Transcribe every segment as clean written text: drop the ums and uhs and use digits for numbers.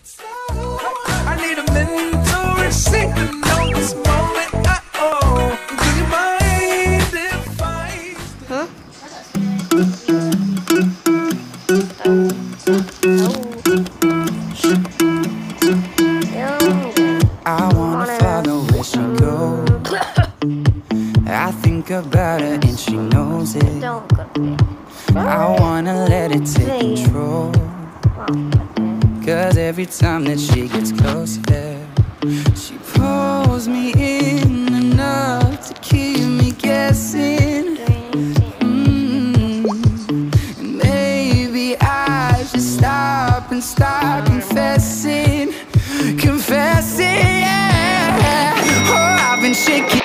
I need a mentor and see to know this moment. Do you mind if I? Huh? I wanna follow where she goes. I think about her and she knows it. I wanna let it take control. Cause every time that she gets closer, she pulls me in enough to keep me guessing. And maybe I should stop and start confessing. Confessing, yeah. Oh, I've been shaking.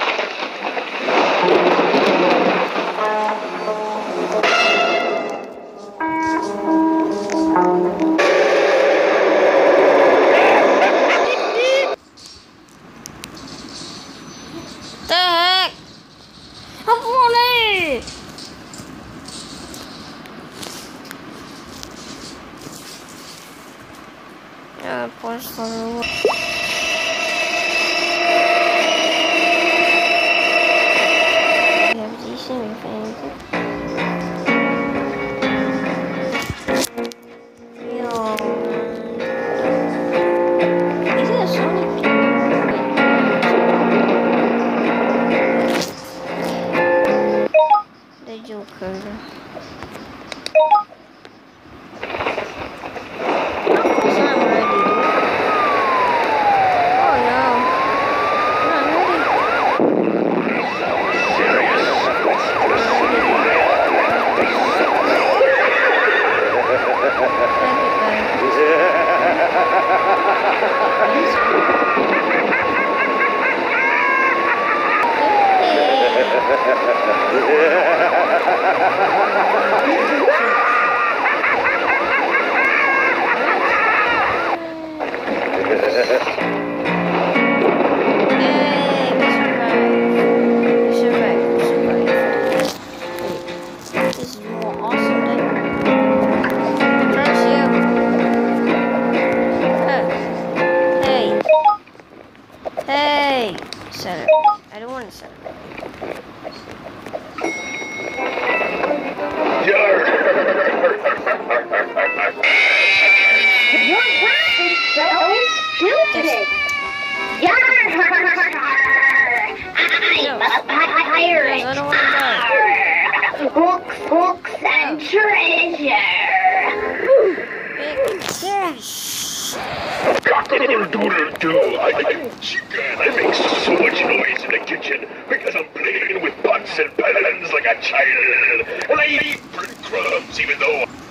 The heck? I'm on it! Yeah, push for have decent fancy. Yo. Is it a Sonic? The Joker. It's not ready, dude. Oh no. I'm not ready. Hey! Set it. I don't want to set it. You're laughing so stupid. I'm a pirate. I don't want to die. Books and treasure. Cock-a-doodle-doo, I'm chicken. I make so much noise in the kitchen because I'm playing with pots and pans like a child. And I eat breadcrumbs even though